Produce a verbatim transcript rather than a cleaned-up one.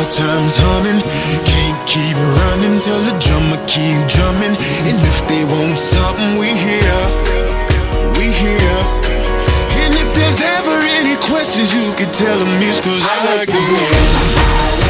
hard times humming. Can't keep running till the drummer keep drumming. And if they want something, we here, we here. And if there's ever any questions, you could tell them it's 'cause I like the win.